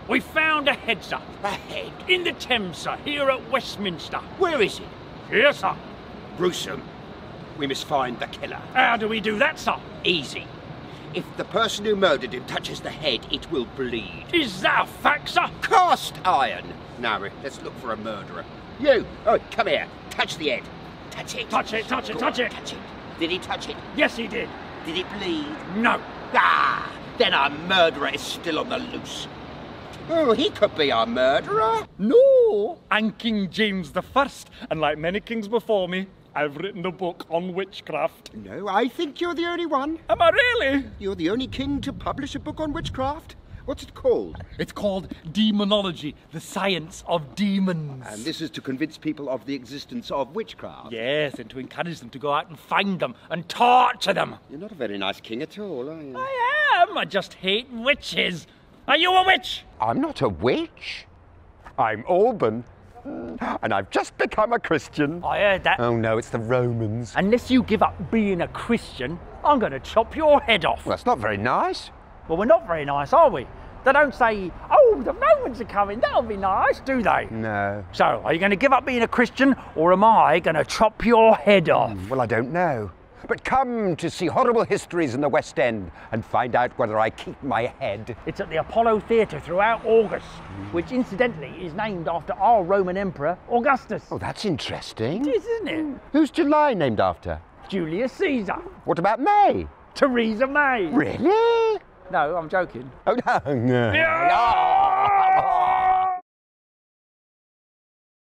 We found a head, sir. A head? In the Thames, sir, here at Westminster. Where is it? Here, sir. Gruesome. We must find the killer. How do we do that, sir? Easy. If the person who murdered him touches the head, it will bleed. Is that a fact, sir? Cast iron! Now, let's look for a murderer. You! Oh, come here. Touch the head. Touch it. Touch it, touch it, Go touch on, it. Touch it. Did he touch it? Yes, he did. Did it bleed? No. Ah! Then our murderer is still on the loose. Oh, he could be our murderer. No, I'm King James I, and like many kings before me, I've written a book on witchcraft. No, I think you're the only one. Am I really? You're the only king to publish a book on witchcraft. What's it called? It's called Demonology, the science of demons. And this is to convince people of the existence of witchcraft. Yes, and to encourage them to go out and find them and torture them. You're not a very nice king at all, are you? I am. I just hate witches. Are you a witch? I'm not a witch. I'm Alban. And I've just become a Christian. I heard that. Oh no, it's the Romans. Unless you give up being a Christian, I'm going to chop your head off. Well, that's not very nice. Well, we're not very nice, are we? They don't say, oh, the Romans are coming, that'll be nice, do they? No. So, are you going to give up being a Christian, or am I going to chop your head off? Well, I don't know. But come to see Horrible Histories in the West End and find out whether I keep my head. It's at the Apollo Theatre throughout August, which incidentally is named after our Roman Emperor, Augustus. Oh, that's interesting. It is, isn't it? Who's July named after? Julius Caesar. What about May? Theresa May. Really? No, I'm joking. Oh, no. Yeah!